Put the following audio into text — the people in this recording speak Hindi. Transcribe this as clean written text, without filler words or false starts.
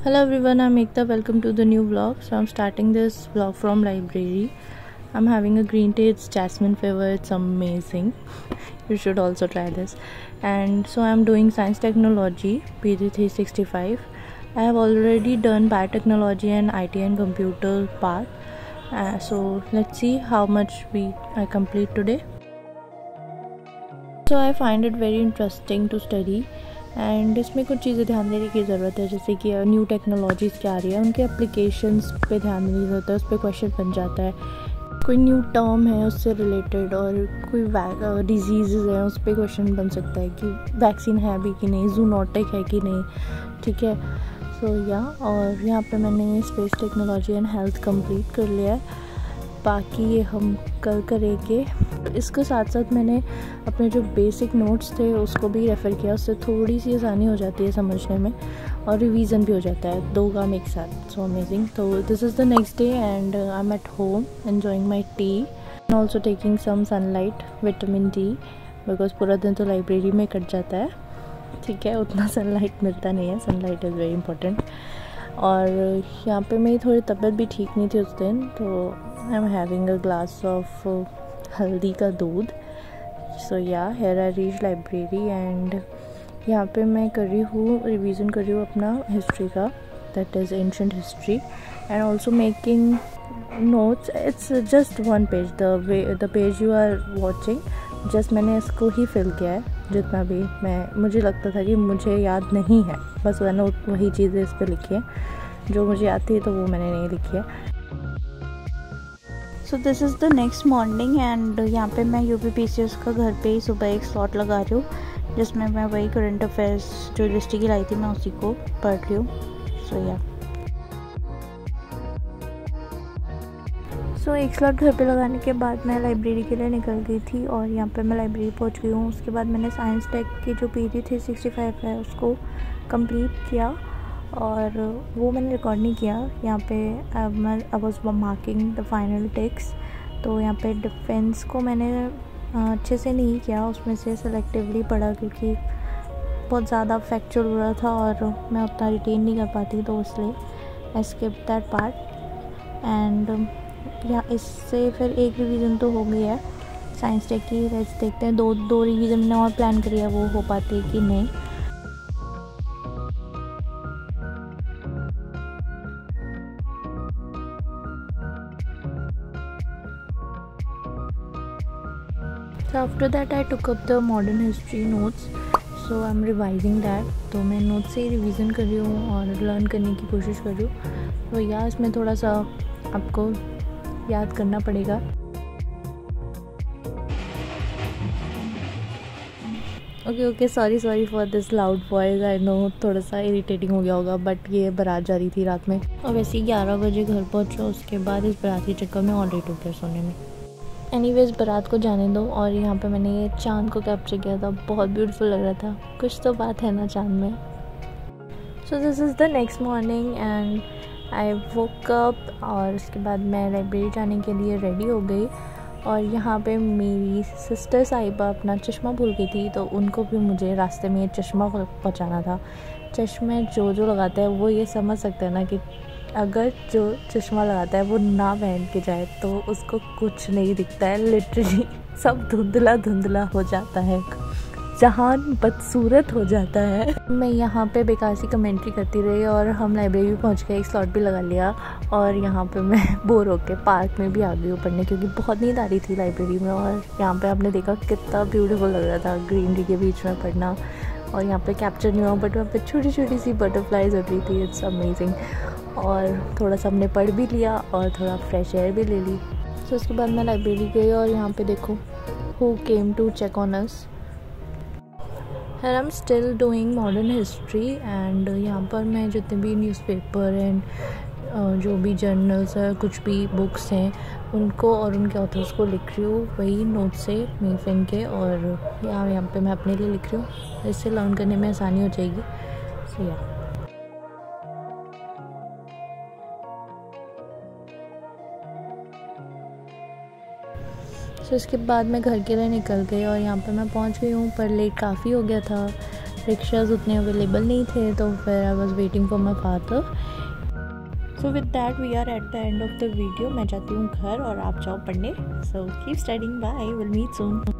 Hello everyone, I'm Ekta. Welcome to the new vlog. So I'm starting this vlog from library. I'm having a green tea. It's jasmine flavor. It's amazing. You should also try this. And so I'm doing science technology PG 365. I have already done biotechnology and IT and computer part. So let's see how much I complete today. So I find it very interesting to study. And इसमें कुछ चीज़ें ध्यान देने की ज़रूरत है, जैसे कि न्यू टेक्नोलॉजीज़ क्या आ रही है, उनके एप्लीकेशंस पे ध्यान देने की ज़रूरत है. उस पर क्वेश्चन बन जाता है. कोई न्यू टर्म है उससे रिलेटेड और कोई डिजीज़ है उस पर क्वेश्चन बन सकता है कि वैक्सीन है अभी कि नहीं, जूनोटिक है कि नहीं. ठीक है. सो और यहाँ पे मैंने space technology and health complete कर लिया है. बाकी ये हम कल करेंगे. इसके साथ साथ मैंने अपने जो बेसिक नोट्स थे उसको भी रेफ़र किया. उससे थोड़ी सी आसानी हो जाती है समझने में और रिवीजन भी हो जाता है, दो काम एक साथ. So amazing. तो this is the next day and I am at home enjoying my tea and also taking some sunlight, vitamin D, because पूरा दिन तो लाइब्रेरी में कट जाता है. ठीक है, उतना सनलाइट मिलता नहीं है. Sunlight is very important. और यहाँ पे मेरी थोड़ी तबीयत भी ठीक नहीं थी उस दिन, तो I am having a glass of हल्दी का दूध. So here I reach library and यहाँ पे मैं कर रही हूँ रिवीजन कर रही हूँ अपना हिस्ट्री का, that is ancient history, and also making notes. It's just one page, the page you are watching. Just मैंने इसको ही फिल किया है जितना भी मुझे लगता था कि मुझे याद नहीं है. बस मैंने वही चीज़ें इस पर लिखी है जो मुझे आती है, तो वो मैंने नहीं लिखी है. So this is the next morning and यहाँ पे मैं UPPCS का घर पे ही सुबह एक स्लॉट लगा रही हूँ जिसमें मैं वही करंट अफेयर्स जो लिस्ट की लाई थी मैं उसी को पढ़ रही हूँ. सो एक स्लॉट घर पे लगाने के बाद मैं लाइब्रेरी के लिए निकल गई थी और यहाँ पे मैं लाइब्रेरी पहुँच गई हूँ. उसके बाद मैंने साइंस टेक की जो PG 365 है उसको कंप्लीट किया और वो मैंने रिकॉर्ड नहीं किया. यहाँ पे I was marking the final text. तो यहाँ पे डिफेंस को मैंने अच्छे से नहीं किया, उसमें से सेलेक्टिवली पढ़ा क्योंकि बहुत ज़्यादा फैक्चुअल हो रहा था और मैं उतना रिटेन नहीं कर पाती, तो इसलिए I skip that part. And या इससे फिर एक रिवीजन तो हो गई है साइंस टेक की. लेट्स देखते हैं दो रिवीजन मैंने और प्लान करी है, वो हो पाती है कि नहीं. So after that I took up the modern history notes. So I'm revising that. तो मैं नोट से ही रिवीजन कर रही हूँ और लर्न करने की कोशिश कर रही हूँ. तो इसमें थोड़ा सा आपको याद करना पड़ेगा. Okay sorry for this loud voice. I know थोड़ा सा इरिटेटिंग हो गया होगा, बट ये बारात जा रही थी रात में और वैसे ही 11 बजे घर पहुँचा. उसके बाद इस बाराती चक्कर में ऑल लेट हो गया सोने में. एनीवेज बारात को जाने दो. और यहाँ पे मैंने ये चाँद को कैप्चर किया था, बहुत ब्यूटीफुल लग रहा था. कुछ तो बात है ना चाँद में. So this is the next morning and I woke up और उसके बाद मैं लाइब्रेरी जाने के लिए रेडी हो गई. और यहाँ पे मेरी सिस्टर साहिबा अपना चश्मा भूल गई थी, तो उनको भी मुझे रास्ते में चश्मा पहुँचाना था. चश्मे जो लगाता है वो ये समझ सकते हैं ना कि अगर जो चश्मा लगाता है वो ना पहन के जाए तो उसको कुछ नहीं दिखता है. लिटरली सब धुंधला हो जाता है, जहान बदसूरत हो जाता है. मैं यहाँ पे बेकार सी कमेंट्री करती रही और हम लाइब्रेरी पहुँच गए. एक स्लॉट भी लगा लिया और यहाँ पे मैं बोर होके पार्क में भी आ गई हूँ पढ़ने, क्योंकि बहुत नींद आ रही थी लाइब्रेरी में. और यहाँ पे आपने देखा कितना ब्यूटीफुल लग रहा था ग्रीनरी के बीच में पढ़ना. और यहाँ पे कैप्चर नहीं हुआ बट वहाँ पे छोटी छोटी सी बटरफ्लाइज उड़ रही थी. It's amazing. और थोड़ा सा हमने पढ़ भी लिया और थोड़ा फ्रेश एयर भी ले ली. तो उसके बाद मैं लाइब्रेरी गई और यहाँ पे देखो who came to check on us. I am still doing modern history and यहाँ पर मैं जितने भी न्यूज़पेपर एंड जो भी जर्नल्स है, कुछ भी बुक्स हैं, उनको और उनके ऑथर्स को लिख रही हूँ वही नोट से मेरी पेन के. और यहाँ पे मैं अपने लिए लिख रही हूँ, इससे लर्न करने में आसानी हो जाएगी. सो इसके बाद मैं घर के लिए निकल गई और यहाँ पे मैं पहुँच गई हूँ, पर लेट काफ़ी हो गया था. रिक्शाज उतने अवेलेबल नहीं थे, तो फिर I was waiting for my father. So with that we are at the end of the video. मैं जाती हूँ घर और आप जाओ पढ़ने। So keep studying, bye, will meet soon.